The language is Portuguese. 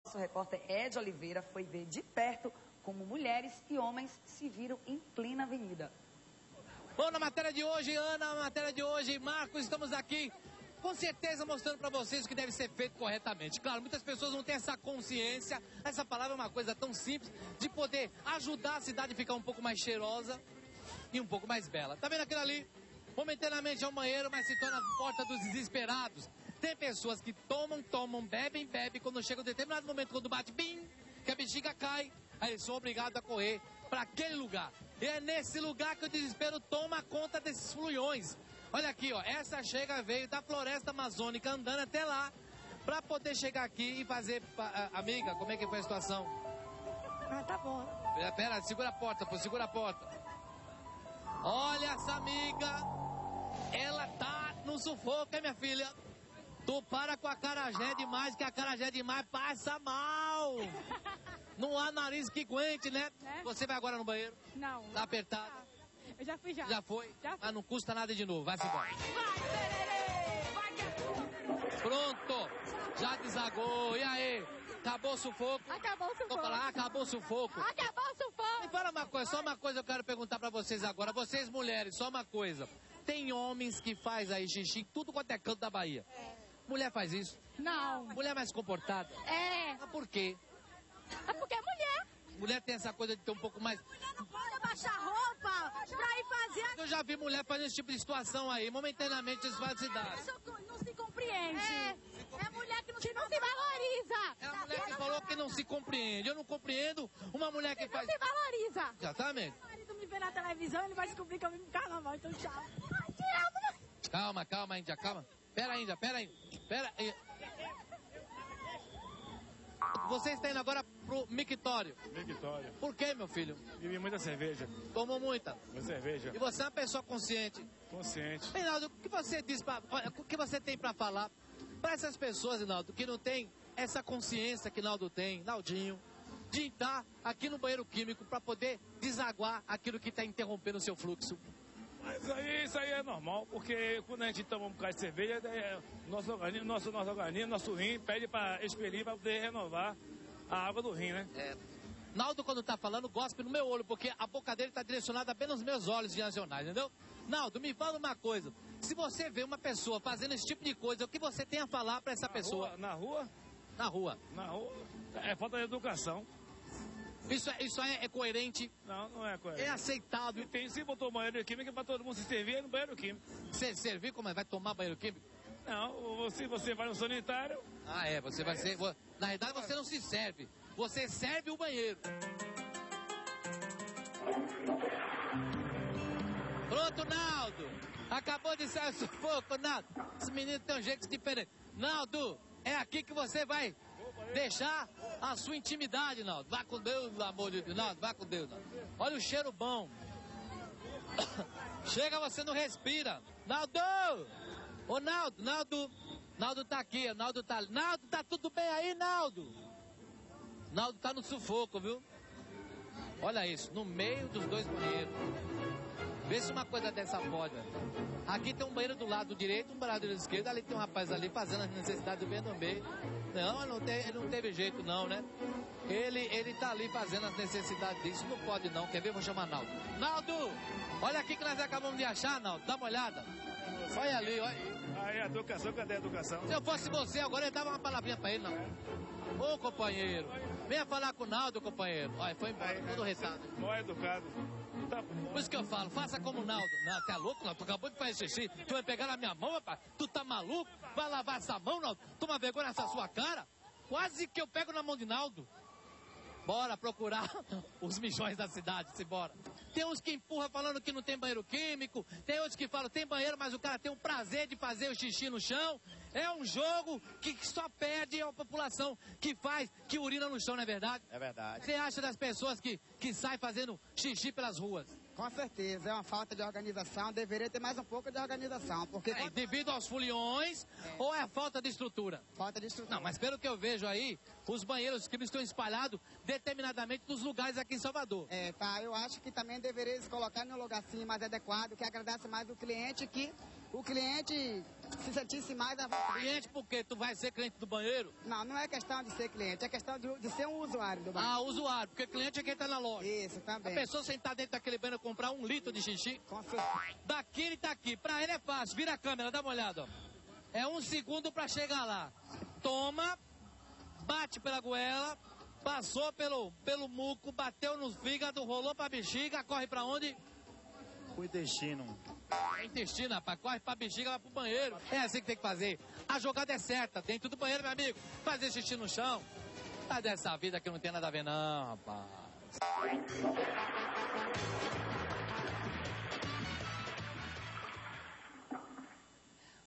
O repórter Ed Oliveira foi ver de perto como mulheres e homens se viram em plena avenida. Bom, na matéria de hoje, Ana, na matéria de hoje, Marcos, estamos aqui com certeza mostrando para vocês o que deve ser feito corretamente. Claro, muitas pessoas não têm essa consciência, essa palavra é uma coisa tão simples, de poder ajudar a cidade a ficar um pouco mais cheirosa e um pouco mais bela. Tá vendo aquilo ali? Momentaneamente é um banheiro, mas se torna a porta dos desesperados. Tem pessoas que tomam, bebem, quando chega um determinado momento, quando bate, bim, que a bexiga cai, aí eles são obrigados a correr para aquele lugar. E é nesse lugar que o desespero toma conta desses fluiões. Olha aqui, ó, essa veio da floresta amazônica andando até lá para poder chegar aqui e fazer... Amiga, como é que foi a situação? Ah, tá bom. Pera, segura a porta, pô, segura a porta. Olha essa amiga, ela tá no sufoco, hein, minha filha? Tu para com a acarajé demais, que a acarajé demais passa mal. Não há nariz que aguente, né? É? Você vai agora no banheiro? Não. Tá apertado? Eu já fui já. Já foi? Já fui. Mas não custa nada de novo, vai-se embora. Vai, Tererê! Vai que é tua! Pronto, já desagou. E aí? Acabou o sufoco? Acabou o sufoco. Vou falar, acabou o sufoco. Acabou o sufoco. Me fala uma coisa, só uma coisa eu quero perguntar pra vocês agora. Vocês mulheres, só uma coisa. Tem homens que faz aí xixi em tudo quanto é canto da Bahia. Mulher faz isso? Não. Mulher mais comportada? É. Mas por quê? É porque é mulher. Mulher tem essa coisa de ter um pouco mais... Mulher não pode abaixar a roupa pra ir fazer... Eu já vi mulher fazendo esse tipo de situação aí. Momentaneamente isso faz cidade. Não se compreende. É mulher que não se valoriza. É a mulher que falou que não se compreende. Eu não compreendo uma mulher que faz... Não se valoriza. Exatamente. Se o marido me vê na televisão, ele vai descobrir que eu vim pro carnaval, então tchau. Ai, te amo. Calma, Índia, calma. Pera aí. Você está indo agora pro mictório. Mictório. Por quê, meu filho? Bebi muita cerveja. Tomou muita. Muita cerveja. E você é uma pessoa consciente. Consciente. Reinaldo, o que você diz o que você tem para falar para essas pessoas, Reinaldo, que não tem essa consciência que Naldo tem, Naldinho, de estar aqui no banheiro químico para poder desaguar aquilo que está interrompendo o seu fluxo? Mas isso aí é normal, porque quando a gente toma um bocado de cerveja, nosso organismo, nosso rim pede para expelir para poder renovar a água do rim, né? Naldo, quando tá falando, gospe no meu olho, porque a boca dele tá direcionada apenas nos meus olhos nacionais, entendeu? Naldo, me fala uma coisa. Se você vê uma pessoa fazendo esse tipo de coisa, o que você tem a falar para essa pessoa? Na rua? Na rua. Na rua. É falta de educação. Isso é coerente? Não é coerente. É aceitável? Se botou banheiro químico, é para todo mundo se servir no banheiro químico. Você servir como é? Vai tomar banheiro químico? Não, você vai no sanitário. Você vai ser... Na verdade, você não se serve. Você serve o banheiro. Pronto, Naldo. Acabou de sair o sufoco, Naldo. Esse menino tem um jeito diferente. Naldo, é aqui que você vai deixar a sua intimidade, Naldo. Vá com Deus, pelo amor de Deus. Naldo, vá com Deus, Naldo. Olha o cheiro bom. Chega, você não respira. Naldo! Ô, Naldo tá aqui, Naldo tá tudo bem aí, Naldo? Naldo tá no sufoco, viu? Olha isso, no meio dos dois banheiros. Vê se uma coisa dessa pode. Aqui tem um banheiro do lado direito, um banheiro do lado esquerdo. Ali tem um rapaz ali fazendo as necessidades bem no meio. Não, ele não teve jeito não, né? Ele tá ali fazendo as necessidades disso. Não pode não, quer ver? Vou chamar Naldo. Naldo! Olha aqui que nós acabamos de achar, Naldo. Dá uma olhada. Olha ali, olha. Aí a educação, cadê a educação? Se eu fosse você agora, eu dava uma palavrinha pra ele, não. Ô, companheiro, venha falar com o Naldo, companheiro. Olha, foi embora, todo retado. Mal educado. Tá Por isso que eu falo, faça como o Naldo. Não, tá louco, Naldo? Tu acabou de fazer xixi. Tu vai pegar na minha mão, rapaz? Tu tá maluco? Vai lavar essa mão, Naldo? Toma vergonha nessa sua cara? Quase que eu pego na mão de Naldo. Bora procurar os mijões da cidade, simbora. Tem uns que empurram falando que não tem banheiro químico, tem outros que falam tem banheiro, mas o cara tem o prazer de fazer o xixi no chão. É um jogo que só perde a população que urina no chão, não é verdade? É verdade. Você acha das pessoas que saem fazendo xixi pelas ruas? Com certeza, é uma falta de organização, deveria ter mais um pouco de organização, porque... Devido aos foliões ou é a falta de estrutura? Falta de estrutura. Não, mas pelo que eu vejo aí, os banheiros químicos estão espalhados determinadamente nos lugares aqui em Salvador. Eu acho que também deveria se colocar num lugar assim mais adequado, que agradece mais o cliente, que o cliente se sentisse mais à vontade. Cliente por quê? Tu vai ser cliente do banheiro? Não, não é questão de ser cliente, é questão de ser um usuário do banheiro. Ah, usuário, porque cliente é quem tá na loja. Isso, A também. pessoa sentar dentro daquele banheiro e comprar 1 litro de xixi, Com certeza. daqui ele tá aqui. Pra ele é fácil. Vira a câmera, dá uma olhada, ó. É 1 segundo pra chegar lá. Toma, bate pela goela, passou pelo muco, bateu no fígado, rolou pra bexiga, corre pra onde? O intestino. É intestino, rapaz. Corre pra bexiga, vai pro banheiro. É assim que tem que fazer. A jogada é certa. Dentro do banheiro, meu amigo. Fazer xixi no chão. Tá dessa vida que não tem nada a ver, não, rapaz.